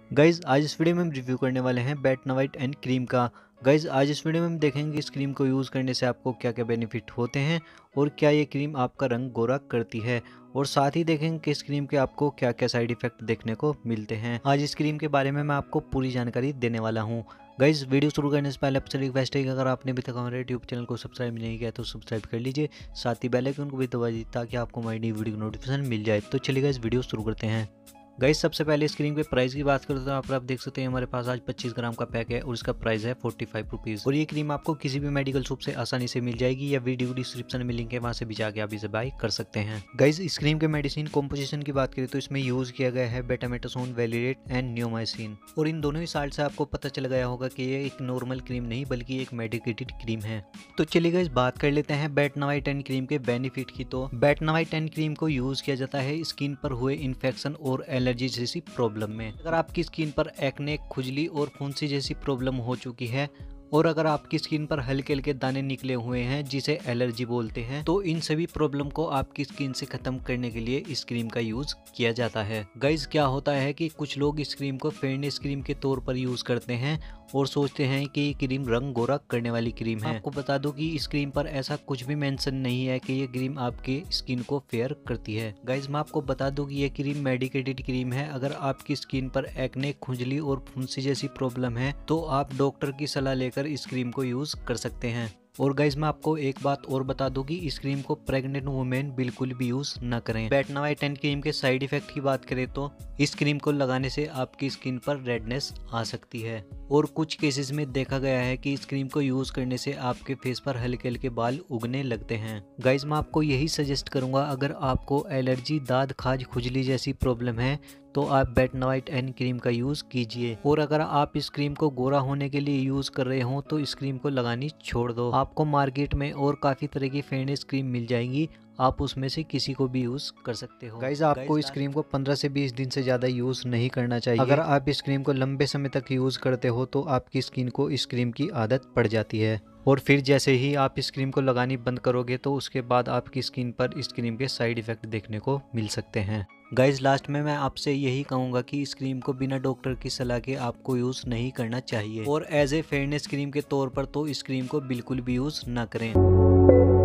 Guys आज इस video में हम रिव्यू करने वाले हैं बेटनोवाइट एंड क्रीम का। गाइज आज इस वीडियो में हम देखेंगे इस क्रीम को यूज़ करने से आपको क्या क्या बेनिफिट होते हैं और क्या ये क्रीम आपका रंग गोरा करती है, और साथ ही देखेंगे कि इस क्रीम के आपको क्या क्या साइड इफेक्ट देखने को मिलते हैं। आज इस क्रीम के बारे में मैं आपको पूरी जानकारी देने वाला हूँ। गाइज वीडियो शुरू करने से पहले आपसे रिक्वेस्ट है कि अगर आपने अभी तक हमारे यूट्यूब चैनल को सब्सक्राइब नहीं किया तो सब्सक्राइब कर लीजिए, साथ ही बेल आइकन को भी दबा दीजिए ताकि आपको हमारी नई वीडियो की नोटिफिकेशन मिल जाए। तो चलिए गाइज वीडियो शुरू करते हैं। गाइस सबसे पहले इस क्रीम के प्राइस की बात करें तो यहाँ पर आप देख सकते हैं हमारे पास आज 25 ग्राम का पैक है और इसका प्राइस है 45 रुपीज़। और ये क्रीम आपको किसी भी मेडिकल शॉप से आसानी से मिल जाएगी या वीडियो डिस्क्रिप्शन में लिंक है, वहाँ से भी जाके आप इसे बाय कर सकते हैं। गाइस इस क्रीम के मेडिसिन कॉम्पोजिशन की बात करें तो इसमें यूज किया गया है बेटामेटासोन, वेलिडेट एंड नियोमाइसिन, और इन दोनों ही साल्ट से आपको पता चल गया होगा कि ये एक नॉर्मल क्रीम नहीं बल्कि एक मेडिकेटेड क्रीम है। तो चलिए गाइस बात कर लेते हैं बेटनोवाइट एंड क्रीम के बेनिफिट की। तो बेटनोवाइट एंड क्रीम को यूज किया जाता है स्किन पर हुए इन्फेक्शन और एलर्जी जैसी प्रॉब्लम में। अगर आपकी स्किन पर एक्ने, खुजली और फुंसी जैसी प्रॉब्लम हो चुकी है, और अगर आपकी स्किन पर हल्के हल्के दाने निकले हुए हैं जिसे एलर्जी बोलते हैं, तो इन सभी प्रॉब्लम को आपकी स्किन से खत्म करने के लिए इस क्रीम का यूज किया जाता है। गाइज क्या होता है कि कुछ लोग इस क्रीम को फेयरनेस क्रीम के तौर पर यूज करते हैं और सोचते हैं कि ये क्रीम रंग गोरा करने वाली क्रीम है। आपको बता दूं कि इस क्रीम पर ऐसा कुछ भी मेंशन नहीं है कि ये क्रीम आपकी स्किन को फेयर करती है। गाइज मैं आपको बता दूं कि ये क्रीम मेडिकेटेड क्रीम है। अगर आपकी स्किन पर एक्ने, खुजली और फुंसी जैसी प्रॉब्लम है तो आप डॉक्टर की सलाह लेकर इस क्रीम को यूज कर सकते हैं। और गाइज मैं आपको एक बात और बता दूं कि इस क्रीम को प्रेग्नेंट वुमेन बिल्कुल भी यूज न करें। बेटनोवाइट एंड क्रीम के साइड इफेक्ट की बात करें तो इस क्रीम को लगाने से आपकी स्किन पर रेडनेस आ सकती है, और कुछ केसेस में देखा गया है कि इस क्रीम को यूज करने से आपके फेस पर हल्के हल्के बाल उगने लगते हैं। गाइज मैं आपको यही सजेस्ट करूंगा, अगर आपको एलर्जी, दाद, खाज, खुजली जैसी प्रॉब्लम है तो आप बेटनोवाइट एंड क्रीम का यूज़ कीजिए। और अगर आप इस क्रीम को गोरा होने के लिए यूज़ कर रहे हो तो इस क्रीम को लगानी छोड़ दो। आपको मार्केट में और काफ़ी तरह की फेयरनेस क्रीम मिल जाएंगी, आप उसमें से किसी को भी यूज़ कर सकते हो। गाइज आपको इस क्रीम को 15 से 20 दिन से ज़्यादा यूज़ नहीं करना चाहिए। अगर आप इस क्रीम को लंबे समय तक यूज़ करते हो तो आपकी स्किन को इस क्रीम की आदत पड़ जाती है, और फिर जैसे ही आप इस क्रीम को लगानी बंद करोगे तो उसके बाद आपकी स्किन पर इस क्रीम के साइड इफ़ेक्ट देखने को मिल सकते हैं। गाइज लास्ट में मैं आपसे यही कहूँगा कि इस क्रीम को बिना डॉक्टर की सलाह के आपको यूज़ नहीं करना चाहिए, और एज ए फेयरनेस क्रीम के तौर पर तो इस क्रीम को बिल्कुल भी यूज़ ना करें।